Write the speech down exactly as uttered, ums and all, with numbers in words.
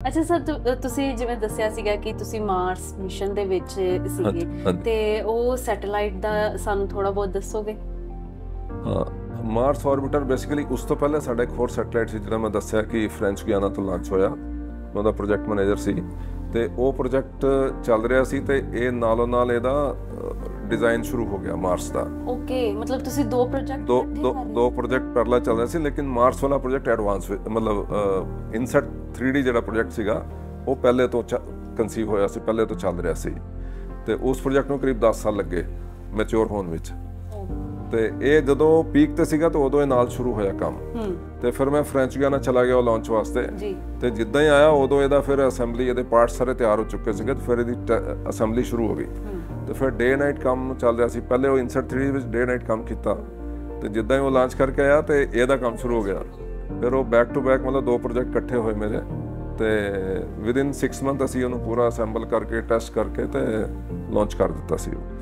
ਅੱਛਾ ਸਰ, ਤੁ- ਤੁਸੀਂ ਜਿਵੇਂ ਦੱਸਿਆ ਸੀਗਾ ਕਿ ਤੁਸੀਂ ਮਾਰਸ ਮਿਸ਼ਨ ਦੇ ਵਿੱਚ ਸੀਗੇ, ਹਾਂਜੀ। ਤੇ ਉਹ ਸੈਟੇਲਾਈਟ ਦਾ ਸਾਨੂੰ ਥੋੜਾ ਬਹੁਤ ਦੱਸੋਗੇ? ਹਾਂ, ਮਾਰਸ ਆਰਬਿਟਰ ਬੇਸਿਕਲੀ ਉਸ ਤੋਂ ਪਹਿਲੇ ਸਾਡਾ ਇੱਕ ਹੋਰ ਸੈਟੇਲਾਈਟ ਸੀ ਜਿਹੜਾ ਮੈਂ ਦੱਸਿਆ ਕਿ ਫ੍ਰੈਂਚ ਗਿਆਨਾ ਤੋਂ ਲਾਂਚ ਹੋਇਆ। ਮੈਂ ਉਹਦਾ ਪ੍ਰੋਜੈਕਟ ਮੈਨੇਜਰ ਸੀ ਤੇ ਉਹ ਪ੍ਰੋਜੈਕਟ ਚੱਲ ਰਿਹਾ ਸੀ ਤੇ ਇਹ ਨਾਲੋਂ ਨਾਲ ਇਹਦਾ ਡਿਜ਼ਾਈਨ ਸ਼ੁਰੂ ਹੋ ਗਿਆ ਮਾਰਸ ਦਾ। ਓਕੇ, ਮਤਲਬ ਤੁਸੀਂ ਦੋ ਪ੍ਰੋਜੈਕਟ ਦੋ ਦੋ ਦੋ ਪ੍ਰੋਜੈਕਟ ਪੈਰਲਲ ਚੱਲ ਰਹੇ ਸੀ, ਲੇਕਿਨ ਮਾਰਸ ਵਾਲਾ ਪ੍ਰੋਜੈਕਟ ਐਡਵਾਂਸ ਮਤਲਬ ਇਨਸੈਟ ਥ੍ਰੀ ਡੀ ਜਿਹੜਾ ਪ੍ਰੋਜੈਕਟ ਸੀਗਾ ਉਹ ਪਹਿਲੇ ਤੋਂ ਕਨਸੀਵ ਹੋਇਆ ਸੀ, ਪਹਿਲੇ ਤੋਂ ਚੱਲ ਰਿਹਾ ਸੀ ਤੇ ਉਸ ਪ੍ਰੋਜੈਕਟ ਨੂੰ ਕਰੀਬ ਦਸ ਸਾਲ ਲੱਗੇ ਮੈਚੁਰ ਹੋਣ ਵਿੱਚ। ਤੇ ਇਹ ਜਦੋਂ ਪੀਕ ਤੇ ਸੀਗਾ ਤਾਂ ਉਦੋਂ ਇਹ ਨਾਲ ਸ਼ੁਰੂ ਹੋਇਆ ਕੰਮ। ਤੇ ਫਿਰ ਮੈਂ ਫ੍ਰੈਂਚ ਗਿਆਨਾ ਚਲਾ ਗਿਆ ਉਹ ਲਾਂਚ ਵਾਸਤੇ ਤੇ ਜਿੱਦਾਂ ਹੀ ਆਇਆ ਉਦੋਂ ਇਹਦਾ ਫਿਰ ਅਸੈਂਬਲੀ, ਇਹਦੇ ਪਾਰਟ ਸਾਰੇ ਤਿਆਰ ਹੋ ਚੁੱਕੇ ਸੀਗੇ ਤੇ ਫਿਰ ਇਹਦੀ ਅਸੈਂਬਲੀ ਸ਼ੁਰੂ ਹੋ ਗਈ। ਤੇ ਫਿਰ ਡੇ ਨਾਈਟ ਕੰਮ ਚੱਲ ਰਿਹਾ ਸੀ। ਪਹਿਲੇ ਉਹ ਇਨਸੈਟ ਥ੍ਰੀ ਵਿੱਚ ਡੇ ਨਾਈਟ ਕੰਮ ਕੀਤਾ ਤੇ ਜਿੱਦਾਂ ਹੀ ਉਹ ਲਾਂਚ ਕਰਕੇ ਆਇਆ ਤੇ ਇਹਦਾ ਕੰਮ ਸ਼ੁਰੂ ਹੋ ਗਿਆ। ਫਿਰ ਉਹ ਬੈਕ ਟੂ ਬੈਕ ਮਤਲਬ ਦੋ ਪ੍ਰੋਜੈਕਟ ਇਕੱਠੇ ਹੋਏ ਮੇਰੇ ਤੇ ਵਿਦ ਇਨ ਸਿਕਸ ਮੰਥ ਅਸੀਂ ਉਹਨੂੰ ਪੂਰਾ ਅਸੈਂਬਲ ਕਰਕੇ ਟੈਸਟ ਕਰਕੇ ਤੇ ਲਾਂਚ ਕਰ ਦਿੱਤਾ ਸੀ।